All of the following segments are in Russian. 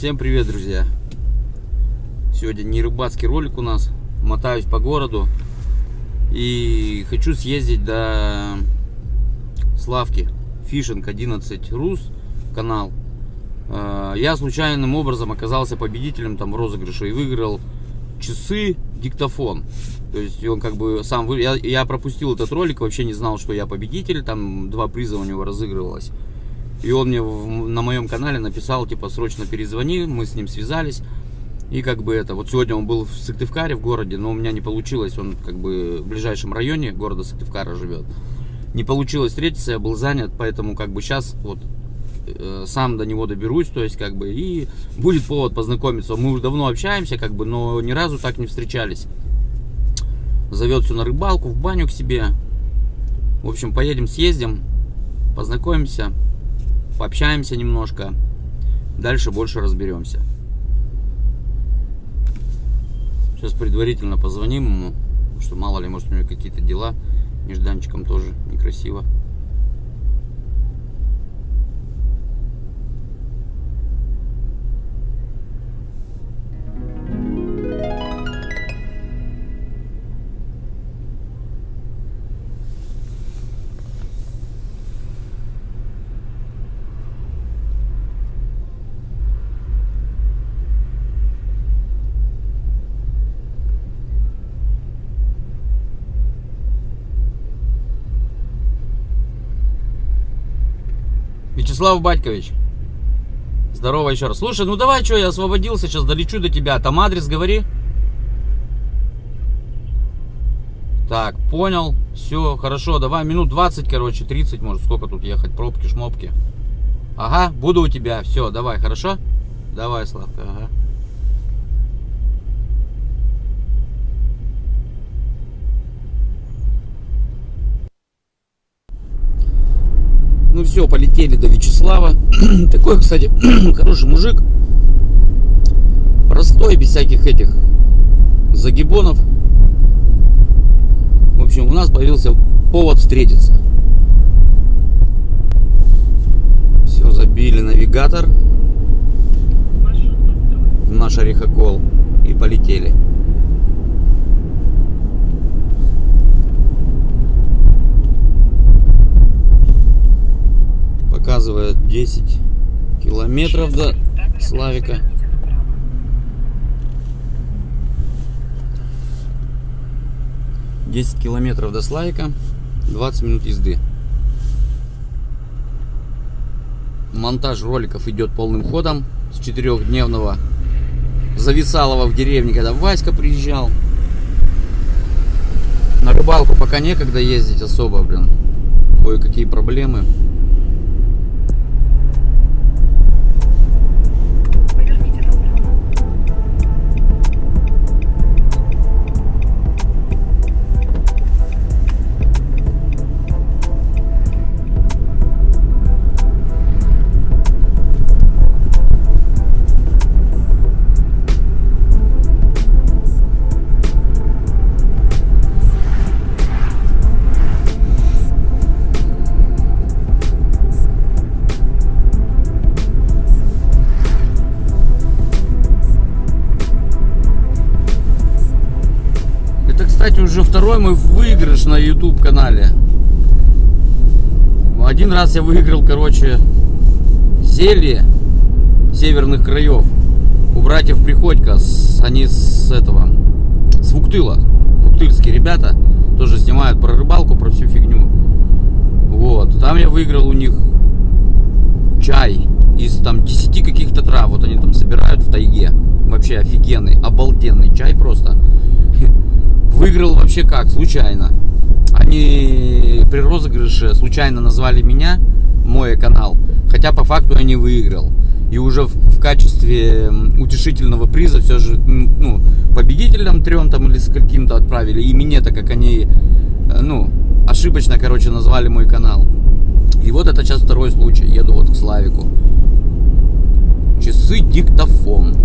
Всем привет, друзья! Сегодня не рыбацкий ролик у нас. Мотаюсь по городу и хочу съездить до Славки. Fishing 11 Rus канал. Я случайным образом оказался победителем там в розыгрыше и выиграл часы диктофон. То есть он как бы сам я пропустил этот ролик, вообще не знал, что я победитель. Там 2 приза у него разыгрывалось. И он мне на моем канале написал, типа, срочно перезвони, мы с ним связались. И как бы это, вот сегодня он был в Сыктывкаре в городе, но у меня не получилось, он как бы в ближайшем районе города Сыктывкара живет. Не получилось встретиться, я был занят, поэтому как бы сейчас вот сам до него доберусь, то есть как бы и будет повод познакомиться. Мы уже давно общаемся, как бы, но ни разу так не встречались. Зовет все на рыбалку, в баню к себе. В общем, поедем, съездим, познакомимся. Пообщаемся немножко, дальше больше разберемся. Сейчас предварительно позвоним ему, потому что мало ли, может, у него какие-то дела, нежданчиком тоже некрасиво. Вячеслав Батькович, здорово еще раз. Слушай, ну давай, что, я освободился, сейчас долечу до тебя. Там адрес говори. Так, понял. Все, хорошо, давай минут 20, короче, 30, может, сколько тут ехать, пробки, шмопки. Ага, буду у тебя, все, давай, хорошо? Давай, Славка, ага. Ну все, полетели до Вячеслава. Такой, кстати, хороший мужик. Простой, без всяких этих загибонов. В общем, у нас появился повод встретиться. Все, забили навигатор в наш орехокол и полетели. Показывает 10 километров до Славика. Десять километров до Славика, 20 минут езды. Монтаж роликов идет полным ходом с 4-дневного зависалова в деревне, когда Васька приезжал. На рыбалку пока некогда ездить особо, блин. Кое-какие проблемы. Кстати, уже второй мой выигрыш на YouTube канале. Один раз я выиграл, короче, зелье северных краев у братьев Приходько. Они с этого, с Вуктыла. Вуктыльские ребята тоже снимают про рыбалку, про всю фигню. Вот, там я выиграл у них чай из там 10 каких-то трав. Вот они там собирают в тайге. Вообще офигенный, обалденный чай просто. Выиграл вообще как? Случайно. Они при розыгрыше случайно назвали меня, мой канал, хотя по факту я не выиграл. И уже в качестве утешительного приза все же, ну, победителям 3 там или с каким-то отправили. И мне, так как они, ну, ошибочно, короче, назвали мой канал. И вот это сейчас второй случай. Еду вот к Славику. Часы диктофон.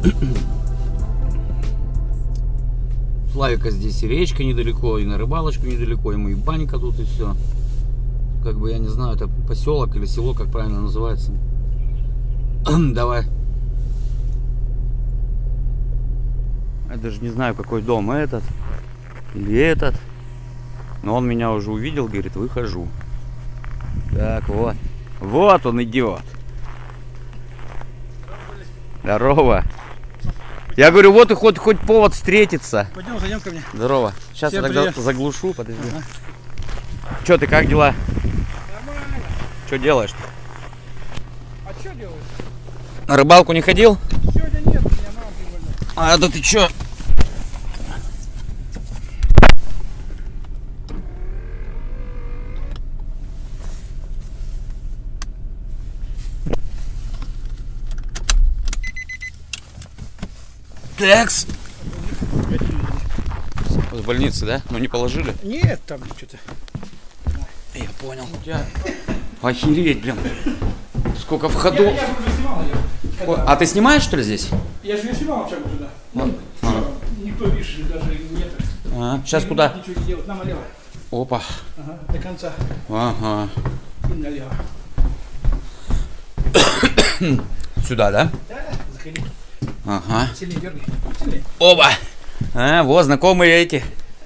Славика здесь и речка недалеко, и на рыбалочку недалеко, ему и банька тут, и все. Как бы, я не знаю, это поселок или село, как правильно называется. Давай. Я даже не знаю, какой дом, этот или этот. Но он меня уже увидел, говорит, выхожу. Так, вот. Вот он идет. Здорово. Я говорю, вот и хоть повод встретиться. Пойдем, зайдем ко мне. Здорово. Сейчас Всем я тогда привет. заглушу, подожди. Ага. Че ты, как дела? Нормально. Что делаешь? А что делаешь? На рыбалку не ходил? Сегодня нет, у меня мама прибольная. А да ты чё? Такс. С больницы, да? Ну не положили? Нет, там что-то. Я понял. Охереть, блин. Сколько входов. Я уже снимал ее. А ты снимаешь, что ли, здесь? Я же не снимал вообще туда. Вон. Всё, никто, видишь, даже нет. Сейчас куда? Ничего не делать. Нам налево. Опа. Ага, до конца. Ага. И налево. Сюда, да? Да, заходи. Ага. Сильнее дергай. Сильнее. Оба. Вот знакомые эти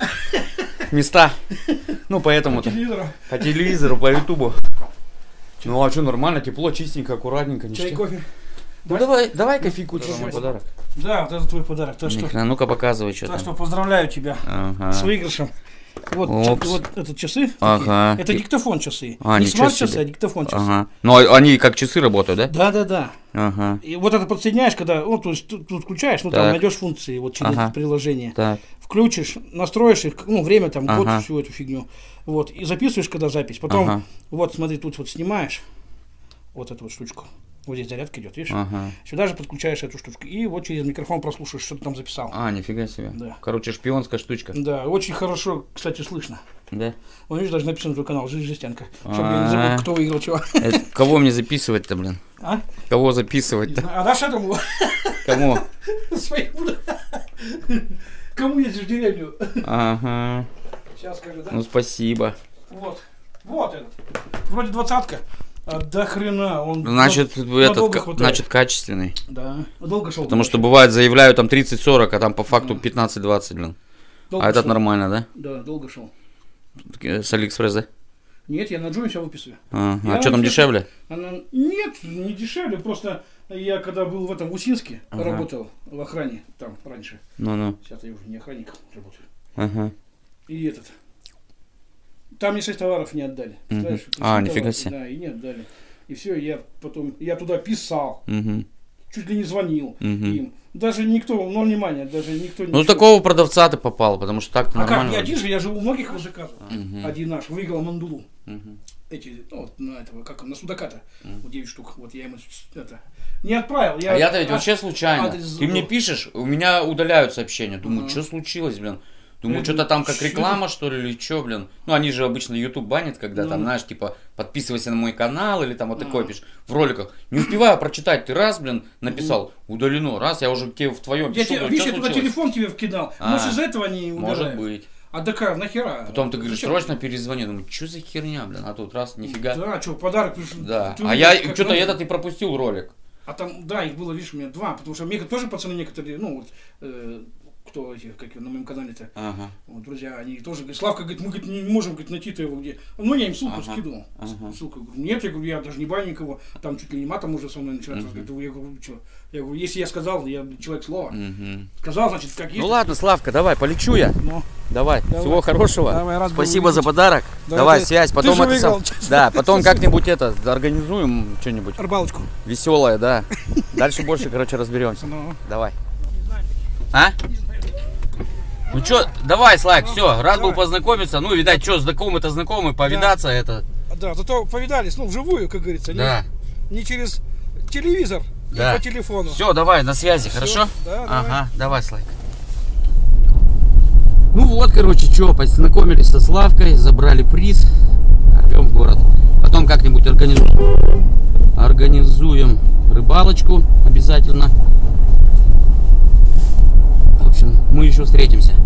места. Ну, поэтому-то. Телевизору. По телевизору, по ютубу. Ну, а что, нормально, тепло, чистенько, аккуратненько. Чай, ништяк. кофе. Ну, давай кофейку, это мой подарок. Да, вот это твой подарок. Так что, Ну-ка, показывай, что так там. что поздравляю тебя Ага. с выигрышем. Вот, Опс. вот это часы. Ага. Такие. Это диктофон часы. А, не ничего смарт-часы, себе. а диктофон часы. Ага. Ну, они как часы работают, да? Да, да, да. Ага. И вот это подсоединяешь, когда, ну, то есть тут включаешь, ну, там Так. найдешь функции вот через Ага. это приложение. Так. Включишь, настроишь их, ну, время там, год, Ага. всю эту фигню. Вот, и записываешь, когда запись. Потом, Ага. вот, смотри, тут вот снимаешь вот эту вот штучку. Вот здесь зарядка идет, видишь? Ага. Сюда же подключаешь эту штучку. И вот через микрофон прослушаешь, что ты там записал. А, нифига себе. Да. Короче, шпионская штучка. Да, очень хорошо, кстати, слышно. Да? Вон, видишь, даже написано твой канал, Жизнь Жестянка. Чтобы я не забыл, кто выиграл чего. Это кого мне записывать-то, блин? А? Кого Не записывать-то? знаю. А дашь этому? Кому? Своему. Кому едешь в деревню? Ага. Сейчас скажу, да? Ну, спасибо. Вот. Вот этот. Вроде 20-ка. А до хрена. Он Значит, надолго хватает. значит, качественный. Да. Долго шел. Потому что бывает, заявляю там 30-40, а там по факту 15-20, блин. Долго А этот шел. нормально, да? Да, долго шел. С Алиэкспресс, да? Нет, я на Джуме все выписываю. А Я что там вообще- дешевле? Она... Нет, не дешевле. Просто я когда был в этом в Усинске, Ага. работал в охране там раньше. Ну-ну. Сейчас я уже не охранник работаю. Ага. И этот. Там мне 6 товаров не отдали. Представляешь, А, 6 нифига товаров, себе. Да, и не отдали. И все, я туда писал, Угу. чуть ли не звонил Мгм. им. Даже никто, ну внимание, даже никто не... Ну, с такого продавца ты попал, потому что так-то А как, нормально. не вроде. один же, я же у многих его заказывал. Мгм. Один наш выиграл мандулу. Мгм. Эти, ну, вот на этого, как он, на судака-то, вот 9 штук. Вот я ему это не отправил. А я-то ведь вообще случайно. адрес Ты мне забыл. пишешь, у меня удаляют сообщения. Думаю, Ага. что случилось, блин? Думаю, Я что-то там думаю, как чё? реклама, что ли, или что, блин? Ну, они же обычно YouTube банят, когда там, Ну. знаешь, типа, подписывайся на мой канал, или там вот такое Ага. пишешь в роликах. Не успеваю прочитать, ты раз, блин, написал, удалено, раз, я уже к тебе в твоем Я пишу, тебе, говорю, видишь, «Чё я туда случилось?» телефон тебе вкидал. А, Может, из-за этого они удаляют. Может быть. А да как, нахера? Потом ты говоришь, Зачем? срочно перезвони. Думаю, что за херня, блин, а тут раз, нифига. Да, что, подарок пришел. Да. Ты А увидел, я как что-то надо. этот и пропустил ролик. А там, да, их было, видишь, у меня 2, потому что мне тоже пацаны некоторые, ну, вот, кто эти, как на моем канале-то, Ага. вот, друзья, они тоже говорят, Славка, говорит, мы говорит, не можем говорит, найти-то его где. Ну, я им ссылку Ага. скидывал. Ага. Ссылку. Я говорю, нет, я говорю, я даже не баню никого, там чуть ли не матом уже со мной начинают разговаривать. Я говорю, что? Я говорю, если я сказал, я человек слова. Мгм. Сказал, значит, как есть. Ну ладно, Славка, давай, полечу я. Ну, Давай, Давай. всего хорошего. Давай, раз был Спасибо за увидеть. подарок. Да, Давай, ты- связь. ты Потом же это сам. выиграл, честно. Да, потом как-нибудь это организуем что-нибудь рыбалочку. веселое, да. Дальше больше, короче, разберемся. Ну, Давай. А? Ну чё, давай, Слайк, все, рад был познакомиться. Ну, видать, что, знакомый-то знакомый, повидаться это. да, зато повидались, ну, вживую, как говорится, Да. не через телевизор Да. и по телефону. Все, давай, на связи, хорошо? Да, Ага, давай, Слайк. Ну вот, короче, что, познакомились со Славкой, забрали приз, идем в город. Потом как-нибудь организуем рыбалочку обязательно. еще встретимся.